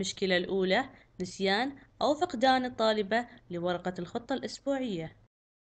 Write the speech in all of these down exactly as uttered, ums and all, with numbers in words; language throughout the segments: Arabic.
المشكلة الأولى نسيان أو فقدان الطالبة لورقة الخطة الأسبوعية.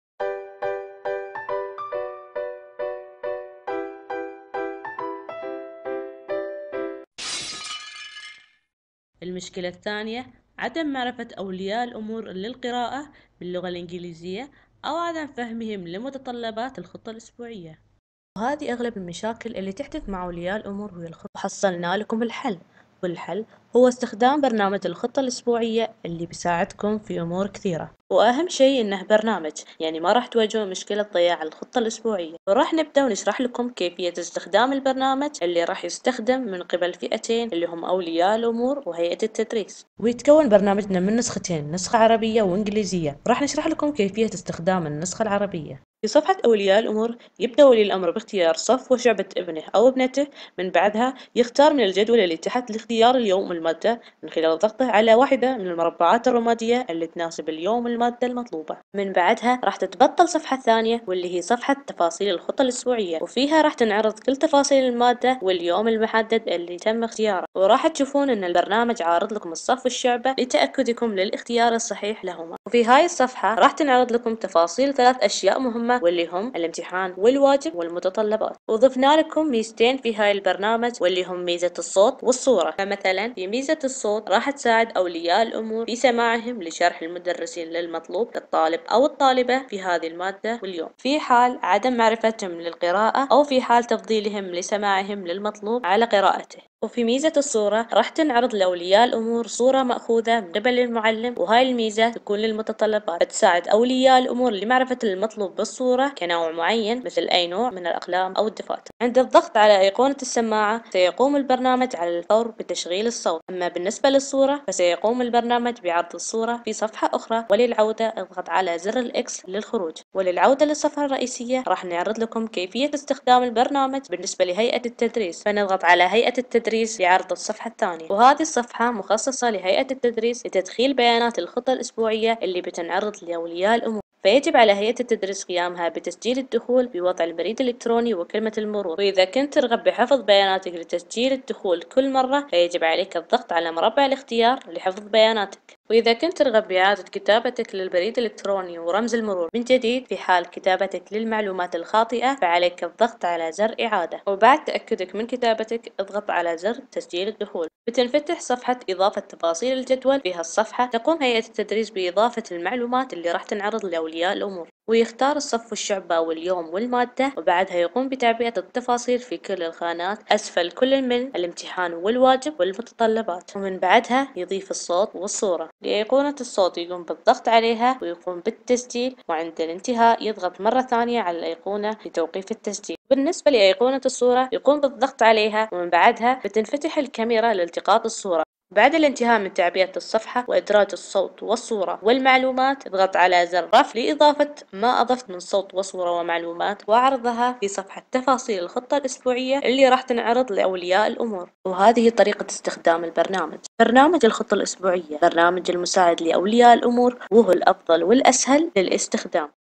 المشكلة الثانية عدم معرفة أولياء الأمور للقراءة باللغة الإنجليزية أو عدم فهمهم لمتطلبات الخطة الأسبوعية. وهذه أغلب المشاكل اللي تحدث مع أولياء الأمور وهي الخطة. حصلنا لكم الحل، والحل هو استخدام برنامج الخطة الأسبوعية اللي بيساعدكم في أمور كثيرة، وأهم شيء إنه برنامج، يعني ما راح تواجهون مشكلة ضياع الخطة الأسبوعية. وراح نبدأ ونشرح لكم كيفية استخدام البرنامج اللي راح يستخدم من قبل فئتين اللي هم أولياء الأمور وهيئة التدريس. ويتكون برنامجنا من نسختين، نسخة عربية وإنجليزية. راح نشرح لكم كيفية استخدام النسخة العربية. في صفحة أولياء الأمور يبدأ ولي الأمر باختيار صف وشعبة ابنه أو ابنته، من بعدها يختار من الجدول اللي تحت لاختيار اليوم والمادة من خلال ضغطه على واحدة من المربعات الرمادية اللي تناسب اليوم والمادة المطلوبة. من بعدها راح تتبطل صفحة ثانية واللي هي صفحة تفاصيل الخطة الأسبوعية، وفيها راح تنعرض كل تفاصيل المادة واليوم المحدد اللي تم اختياره. وراح تشوفون أن البرنامج عارض لكم الصف والشعبة لتأكدكم للاختيار الصحيح لهما. وفي هاي الصفحة راح تنعرض لكم تفاصيل ثلاث أشياء مهمة واللي هم الامتحان والواجب والمتطلبات. وضفنا لكم ميزتين في هاي البرنامج واللي هم ميزة الصوت والصورة. فمثلا في ميزة الصوت راح تساعد أولياء الأمور في سماعهم لشرح المدرسين للمطلوب للطالب أو الطالبة في هذه المادة واليوم، في حال عدم معرفتهم للقراءة أو في حال تفضيلهم لسماعهم للمطلوب على قراءته. وفي ميزة الصورة راح تنعرض لأولياء الأمور صورة مأخوذة من قبل المعلم، وهاي الميزة تكون للمتطلبات، تساعد أولياء الأمور لمعرفة المطلوب بالصورة كنوع معين مثل أي نوع من الأقلام أو الدفاتر. عند الضغط على أيقونة السماعة سيقوم البرنامج على الفور بتشغيل الصوت، أما بالنسبة للصورة فسيقوم البرنامج بعرض الصورة في صفحة أخرى، وللعودة اضغط على زر الإكس للخروج. وللعودة للصفحة الرئيسية راح نعرض لكم كيفية استخدام البرنامج بالنسبة لهيئة التدريس، فنضغط على هيئة التدريس لعرض الصفحة الثانية. وهذه الصفحة مخصصة لهيئة التدريس لتدخيل بيانات الخطة الأسبوعية اللي بتنعرض لأولياء الأمور، فيجب على هيئة التدريس قيامها بتسجيل الدخول بوضع البريد الإلكتروني وكلمة المرور. وإذا كنت ترغب بحفظ بياناتك لتسجيل الدخول كل مرة فيجب عليك الضغط على مربع الاختيار لحفظ بياناتك. وإذا كنت ترغب بإعادة كتابتك للبريد الإلكتروني ورمز المرور من جديد في حال كتابتك للمعلومات الخاطئة فعليك الضغط على زر إعادة. وبعد تأكدك من كتابتك اضغط على زر تسجيل الدخول. بتنفتح صفحة إضافة تفاصيل الجدول. في هالصفحة تقوم هيئة التدريس بإضافة المعلومات اللي راح تنعرض لأولياء الأمور، ويختار الصف والشعبة واليوم والمادة، وبعدها يقوم بتعبئة التفاصيل في كل الخانات أسفل كل من الامتحان والواجب والمتطلبات. ومن بعدها يضيف الصوت والصورة. لأيقونة الصوت يقوم بالضغط عليها ويقوم بالتسجيل، وعند الانتهاء يضغط مرة ثانية على الأيقونة لتوقيف التسجيل. بالنسبة لأيقونة الصورة يقوم بالضغط عليها ومن بعدها بتنفتح الكاميرا لالتقاط الصورة. بعد الانتهاء من تعبئة الصفحة وإدراج الصوت والصورة والمعلومات اضغط على زر رفع لإضافة ما أضفت من صوت وصورة ومعلومات وعرضها في صفحة تفاصيل الخطة الأسبوعية اللي راح تنعرض لأولياء الأمور. وهذه طريقة استخدام البرنامج. برنامج الخطة الأسبوعية برنامج المساعد لأولياء الأمور، وهو الأفضل والأسهل للاستخدام.